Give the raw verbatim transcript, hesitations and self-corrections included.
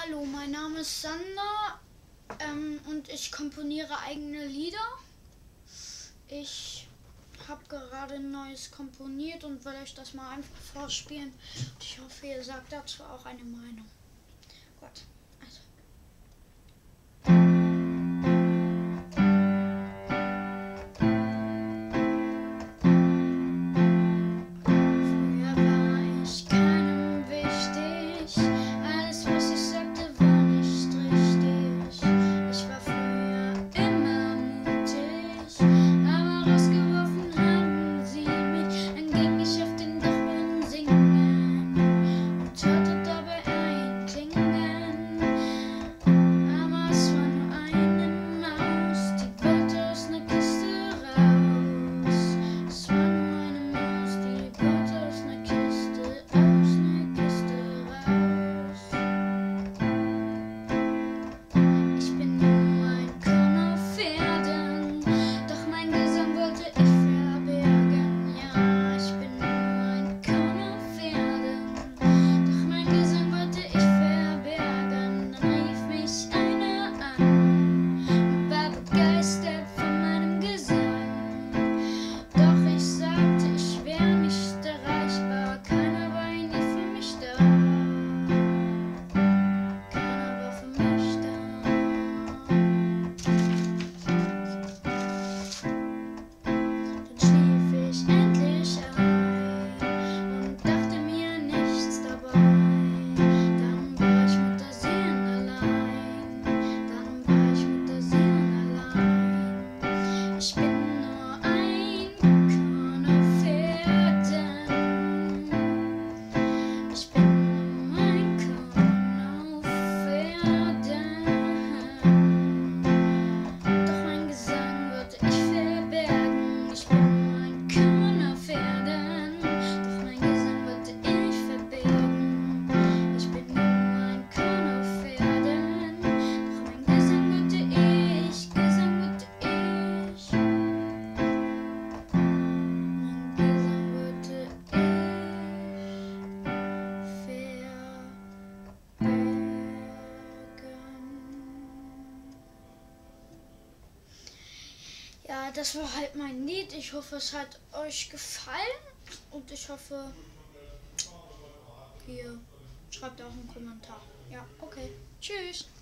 Hallo, mein Name ist Sander ähm, und ich komponiere eigene Lieder. Ich habe gerade ein neues komponiert und will euch das mal einfach vorspielen. Ich hoffe, ihr sagt dazu auch eine Meinung. Gut, also. Ja, das war halt mein Lied. Ich hoffe, es hat euch gefallen und ich hoffe, ihr schreibt auch einen Kommentar. Ja, okay. Tschüss.